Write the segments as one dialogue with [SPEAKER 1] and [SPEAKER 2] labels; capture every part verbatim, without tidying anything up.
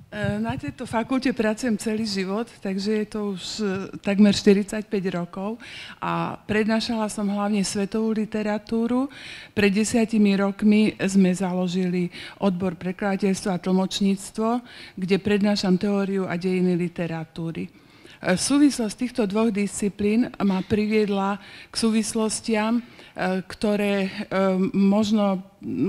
[SPEAKER 1] Na tejto fakulte pracujem celý život, takže je to už takmer štyridsaťpäť rokov a prednášala som hlavne svetovú literatúru. Pred desiatimi rokmi sme založili odbor prekladateľstva a tlmočníctvo, kde prednášam teóriu a dejiny literatúry. Súvislosť týchto dvoch disciplín ma priviedla k súvislostiam, ktoré možno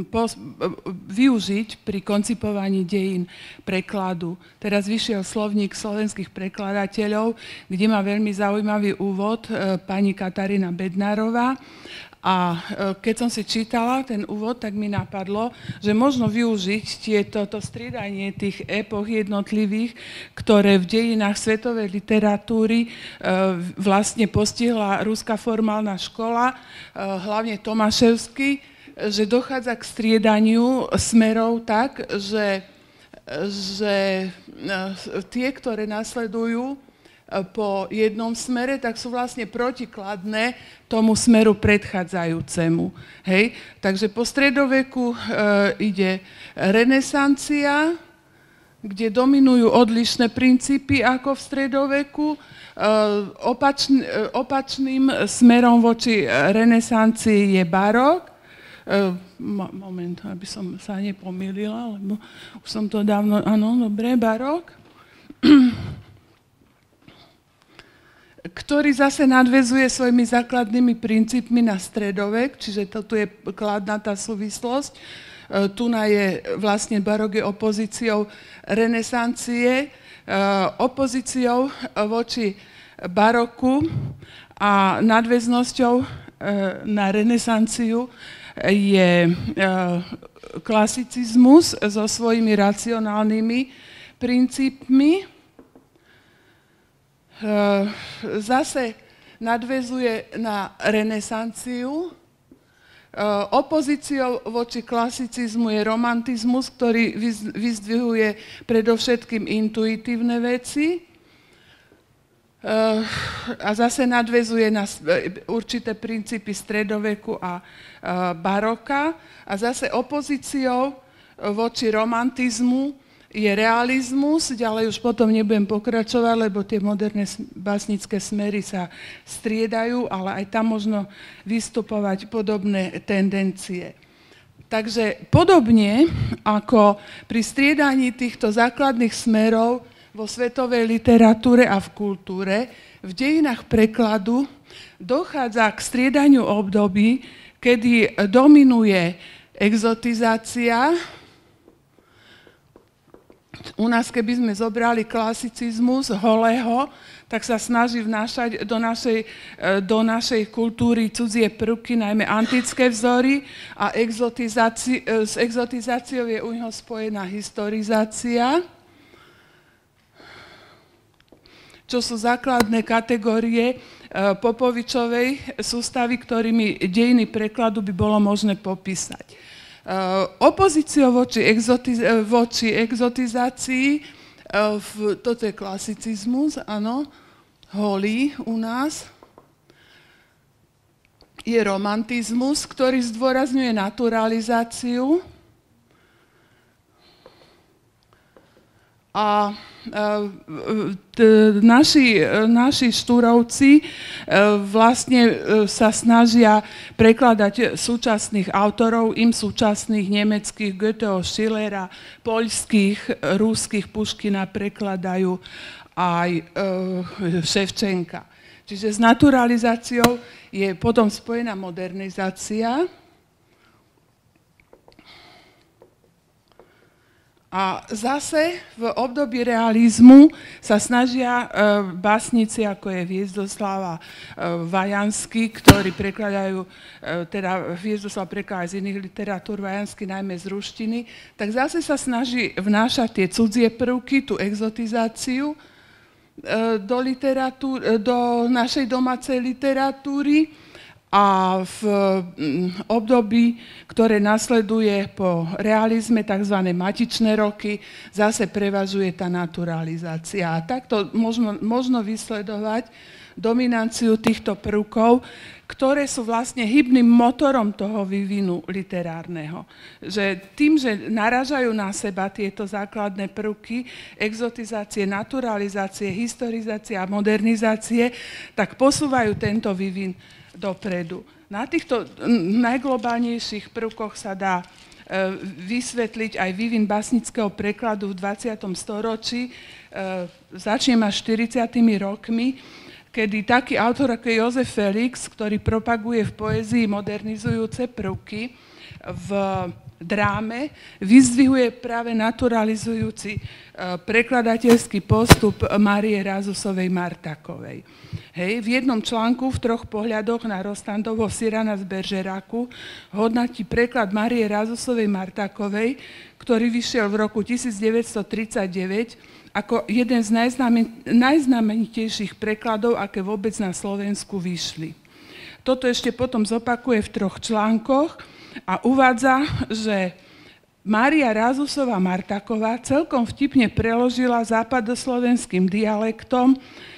[SPEAKER 1] využiť pri koncipovaní dejín prekladu. Teraz vyšiel slovník slovenských prekladateľov, kde má veľmi zaujímavý úvod pani Katarína Bednárová. A keď som si čítala ten úvod, tak mi napadlo, že možno využiť tieto to striedanie tých epoch jednotlivých, ktoré v dejinách svetovej literatúry vlastne postihla ruská formálna škola, hlavne Tomaševsky, že dochádza k striedaniu smerov tak, že, že tie, ktoré nasledujú po jednom smere, tak sú vlastne protikladné tomu smeru predchádzajúcemu. Hej? Takže po stredoveku e, ide renesancia, kde dominujú odlišné princípy ako v stredoveku. E, opačn, e, opačným smerom voči renesancii je barok. E, moment, aby som sa nepomýlila, lebo už som to dávno... Áno, dobre, barok. Ktorý zase nadväzuje svojimi základnými princípmi na stredovek, čiže toto je kladná tá súvislosť. Tu je vlastne barok je opozíciou renesancie, opozíciou voči baroku a nadväznosťou na renesanciu je klasicizmus so svojimi racionálnymi princípmi. Zase nadväzuje na renesanciu. Opozíciou voči klasicizmu je romantizmus, ktorý vyzdvihuje predovšetkým intuitívne veci. A zase nadväzuje na určité princípy stredoveku a baroka. A zase opozíciou voči romantizmu je realizmus, ďalej už potom nebudem pokračovať, lebo tie moderné básnické smery sa striedajú, ale aj tam možno vystupovať podobné tendencie. Takže podobne ako pri striedaní týchto základných smerov vo svetovej literatúre a v kultúre, v dejinách prekladu dochádza k striedaniu období, kedy dominuje exotizácia. U nás, keby sme zobrali klasicizmus Holého, tak sa snaží vnášať do našej, do našej kultúry cudzie prvky, najmä antické vzory, a exotizáci- s exotizáciou je u neho spojená historizácia, čo sú základné kategórie Popovičovej sústavy, ktorými dejiny prekladu by bolo možné popísať. Uh, opozíciou voči, exotiz voči exotizácii, uh, v, toto je klasicizmus, áno, holý u nás, je romantizmus, ktorý zdôrazňuje naturalizáciu. A naši, naši štúrovci vlastne sa snažia prekladať súčasných autorov, im súčasných nemeckých, Goetheho, Schillera, poľských, ruských, Puškina prekladajú aj Ševčenka. Čiže s naturalizáciou je potom spojená modernizácia. A zase v období realizmu sa snažia e, básnici, ako je Hviezdoslav a e, Vajanský, ktorí prekladajú, e, teda Hviezdoslav prekladá z iných literatúr, Vajanský najmä z ruštiny, tak zase sa snaží vnášať tie cudzie prvky, tú exotizáciu e, do, literatúr, do našej domácej literatúry. A v období, ktoré nasleduje po realizme, tzv. Matičné roky, zase prevažuje tá naturalizácia. A takto možno, možno vysledovať dominanciu týchto prvkov, ktoré sú vlastne hybným motorom toho vývinu literárneho. Že tým, že narážajú na seba tieto základné prvky, exotizácie, naturalizácie, historizácie a modernizácie, tak posúvajú tento vývin dopredu. Na týchto najglobálnejších prvkoch sa dá vysvetliť aj vývin básnického prekladu v dvadsiatom storočí. Začnem až štyridsiatymi rokmi, kedy taký autor ako Jozef Felix, ktorý propaguje v poézii modernizujúce prvky, v dráme vyzdvihuje práve naturalizujúci prekladateľský postup Márie Rázusovej Martakovej. Hej, v jednom článku v troch pohľadoch na Rostandovho Cyrana z Bergeracu hodnotí preklad Márie Rázusovej Martakovej, ktorý vyšiel v roku tisícdeväťstotridsaťdeväť ako jeden z najznamenitejších prekladov, aké vôbec na Slovensku vyšli. Toto ešte potom zopakuje v troch článkoch a uvádza, že Mária Rázusová Martaková celkom vtipne preložila západoslovenským dialektom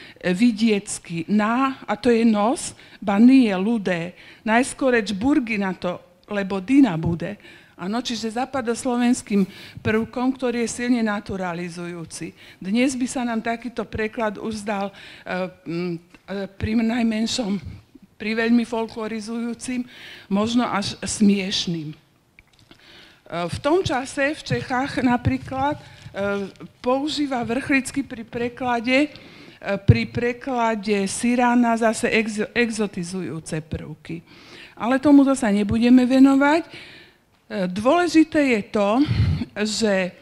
[SPEAKER 1] vidiecky na, a to je nos, ba nie ľudé, najskoreč burgy na to, lebo dina bude. Áno, čiže západoslovenským prvkom, ktorý je silne naturalizujúci. Dnes by sa nám takýto preklad už zdal uh, pri najmenšom, pri veľmi folklorizujúcim, možno až smiešným. Uh, v tom čase v Čechách napríklad uh, používa Vrchlický pri preklade, uh, pri preklade Cyrana zase exo, exotizujúce prvky. Ale tomuto sa nebudeme venovať. Dôležité je to, že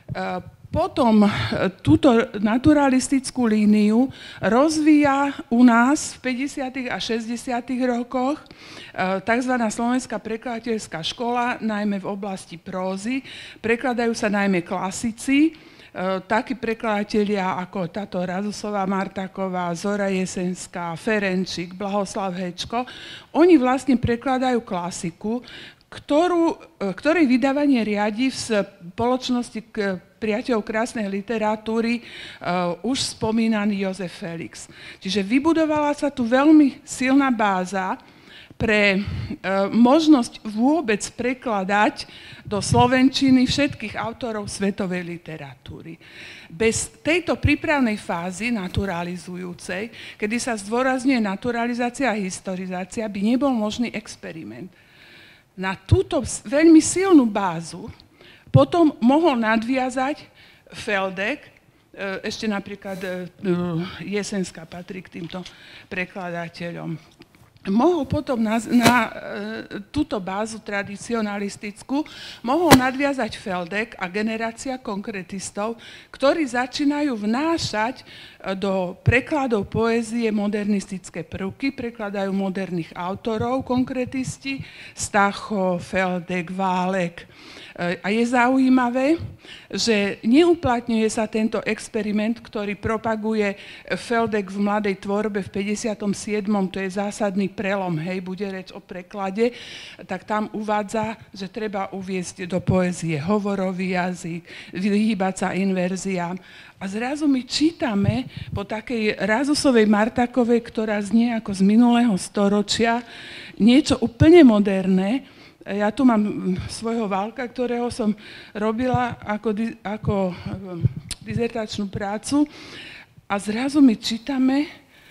[SPEAKER 1] potom túto naturalistickú líniu rozvíja u nás v päťdesiatych a šesťdesiatych rokoch tzv. Slovenská prekladateľská škola, najmä v oblasti prózy. Prekladajú sa najmä klasici, takí prekladatelia ako táto Rázusová Martaková, Zora Jesenská, Ferenčík, Blahoslav Hečko. Oni vlastne prekladajú klasiku, Ktorú, ktorej vydávanie riadi v spoločnosti priateľov krásnej literatúry uh, už spomínaný Jozef Felix. Čiže vybudovala sa tu veľmi silná báza pre uh, možnosť vôbec prekladať do slovenčiny všetkých autorov svetovej literatúry. Bez tejto prípravnej fázy naturalizujúcej, kedy sa zdôrazňuje naturalizácia a historizácia, by nebol možný experiment. Na túto veľmi silnú bázu potom mohol nadviazať Feldek, ešte napríklad Jesenská patrí k týmto prekladateľom. Mohol potom na, na túto bázu tradicionalistickú mohol nadviazať Feldek a generácia konkretistov, ktorí začínajú vnášať do prekladov poézie modernistické prvky, prekladajú moderných autorov, konkretisti, Stacho, Feldek, Válek. A je zaujímavé, že neuplatňuje sa tento experiment, ktorý propaguje Feldek v Mladej tvorbe v päťdesiatom siedmom, to je zásadný prelom, hej, bude reč o preklade, tak tam uvádza, že treba uviesť do poézie hovorový jazyk, vyhýbať sa inverziám. A zrazu my čítame po takej Rázusovej Martakovej, ktorá znie ako z minulého storočia, niečo úplne moderné. Ja tu mám svojho Válka, ktorého som robila ako, ako dizertačnú prácu a zrazu my čítame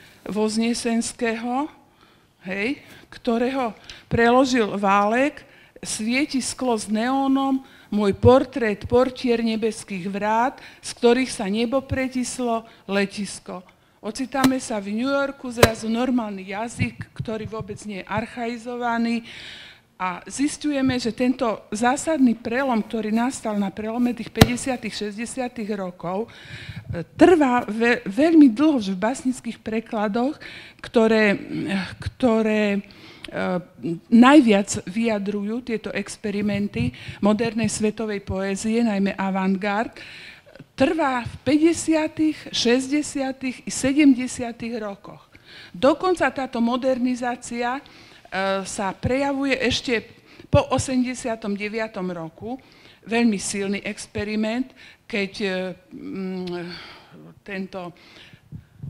[SPEAKER 1] Voznesenského, hej, ktorého preložil Válek, svieti sklo s neónom, môj portrét portier nebeských vrát, z ktorých sa nebo pretislo letisko. Ocitáme sa v New Yorku, zrazu normálny jazyk, ktorý vôbec nie je archaizovaný, a zisťujeme, že tento zásadný prelom, ktorý nastal na prelome tých päťdesiatych, šesťdesiatych rokov, trvá ve, veľmi dlho v básnických prekladoch, ktoré, ktoré e, najviac vyjadrujú tieto experimenty modernej svetovej poézie, najmä avantgard, trvá v päťdesiatych, šesťdesiatych i sedemdesiatych rokoch. Dokonca táto modernizácia sa prejavuje ešte po osemdesiatom deviatom roku. Veľmi silný experiment, keď tento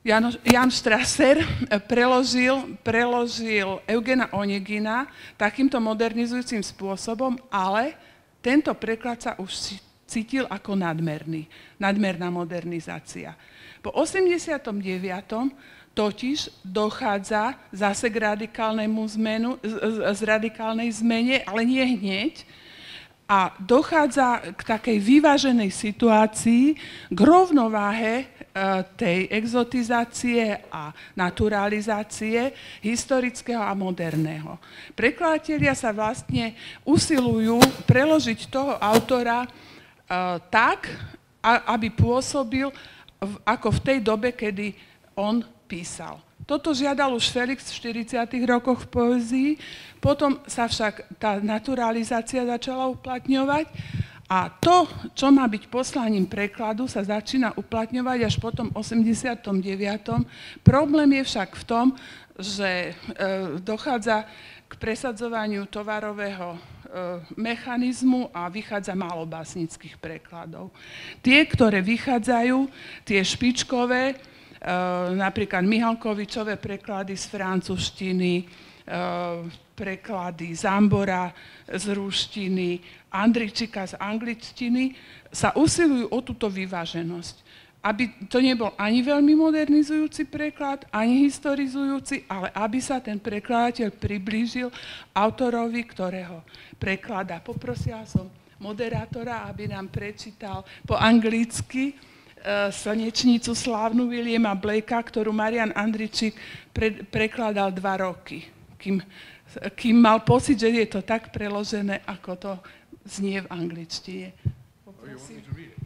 [SPEAKER 1] Jan, Jan Strasser preložil, preložil Eugena Onegina takýmto modernizujúcim spôsobom, ale tento preklad sa už cítil ako nadmerný, nadmerná modernizácia. Po osemdesiatom deviatom totiž dochádza zase k radikálnemu zmenu, z, z radikálnej zmene, ale nie hneď, a dochádza k takej vyváženej situácii, k rovnováhe tej exotizácie a naturalizácie historického a moderného. Prekladatelia sa vlastne usilujú preložiť toho autora tak, aby pôsobil ako v tej dobe, kedy on písal. Toto žiadal už Felix v štyridsiatych rokoch v poézii, potom sa však tá naturalizácia začala uplatňovať a to, čo má byť poslaním prekladu, sa začína uplatňovať až potom v osemdesiatom deviatom Problém je však v tom, že e, dochádza k presadzovaniu tovarového e, mechanizmu a vychádza málo básnických prekladov. Tie, ktoré vychádzajú, tie špičkové, Uh, napríklad Mihalkovičové preklady z francúzštiny, uh, preklady Zambora z ruštiny, Andričika z angličtiny, sa usilujú o túto vyváženosť. Aby to nebol ani veľmi modernizujúci preklad, ani historizujúci, ale aby sa ten prekladateľ priblížil autorovi, ktorého preklada. Poprosila som moderátora, aby nám prečítal po anglicky Slnečnicu slávnu Williama Blakea, ktorú Marian Andričík pre, prekladal dva roky, kým, kým mal pocit, že je to tak preložené, ako to znie v angličtine. Poprosím.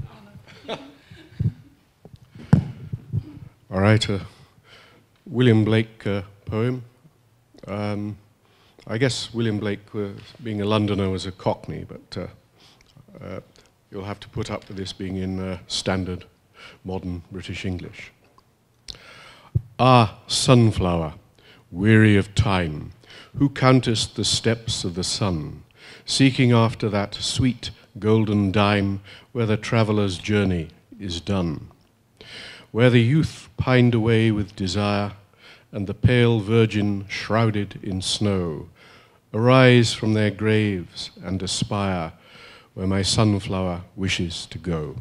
[SPEAKER 2] All right, uh, William Blake uh, poem. Um, I guess William Blake, uh, being a Londoner, was a Cockney, but uh, uh, you'll have to put up with this being in uh, standard modern British English. Ah, sunflower, weary of time, who countest the steps of the sun, seeking after that sweet golden dime where the traveller's journey is done, where the youth pined away with desire and the pale virgin shrouded in snow arise from their graves and aspire where my sunflower wishes to go.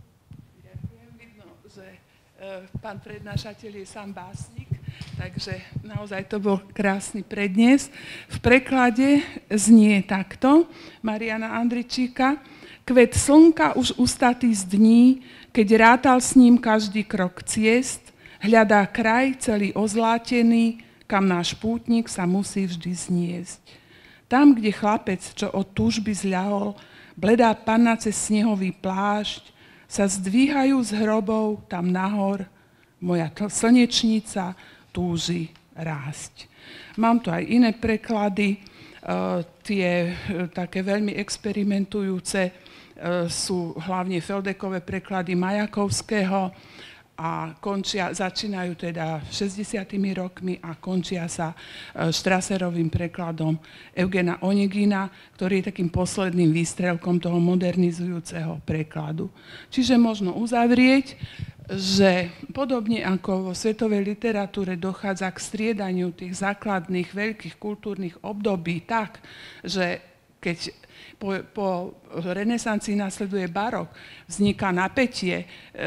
[SPEAKER 1] Pán prednášateľ je sám básnik, takže naozaj to bol krásny prednes. V preklade znie takto Mariana Andričíka. Kvet slnka už ustatý z dní, keď rátal s ním každý krok ciest, hľadá kraj celý ozlátený, kam náš pútnik sa musí vždy zniesť. Tam, kde chlapec, čo od túžby zľahol, bledá panna cez snehový plášť, sa zdvíhajú z hrobov tam nahor, moja slnečnica túži rásť. Mám tu aj iné preklady, uh, tie uh, také veľmi experimentujúce uh, sú hlavne Feldekové preklady Majakovského a končia, začínajú teda šesťdesiatymi rokmi a končia sa uh, Strasserovým prekladom Eugena Onegina, ktorý je takým posledným výstrelkom toho modernizujúceho prekladu. Čiže možno uzavrieť, že podobne ako vo svetovej literatúre dochádza k striedaniu tých základných veľkých kultúrnych období tak, že keď po, po renesancii nasleduje barok, vzniká napätie,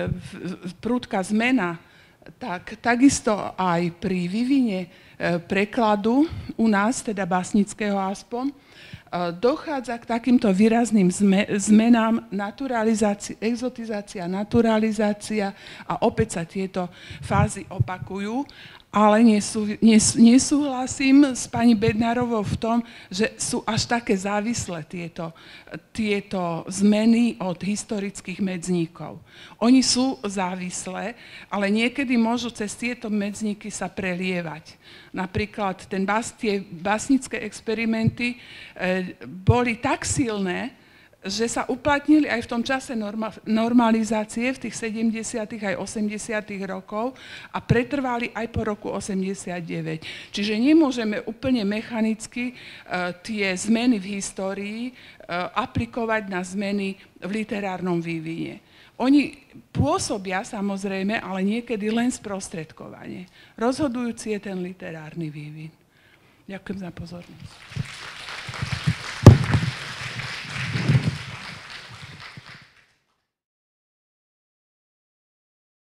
[SPEAKER 1] prudká zmena, tak takisto aj pri vývine prekladu u nás, teda básnického aspoň, dochádza k takýmto výrazným zmenám, naturalizácia, exotizácia, naturalizácia a opäť sa tieto fázy opakujú, ale nesú, nes, nesúhlasím s pani Bednárovou v tom, že sú až také závislé tieto, tieto zmeny od historických medzníkov. Oni sú závislé, ale niekedy môžu cez tieto medzníky sa prelievať. Napríklad ten bás, tie básnické experimenty e, boli tak silné, že sa uplatnili aj v tom čase norma, normalizácie v tých sedemdesiatych aj osemdesiatych rokov a pretrvali aj po roku osemdesiatdeväť. Čiže nemôžeme úplne mechanicky uh, tie zmeny v histórii uh, aplikovať na zmeny v literárnom vývine. oni pôsobia samozrejme, ale niekedy len sprostredkovanie. Rozhodujúci je ten literárny vývin. Ďakujem za pozornosť.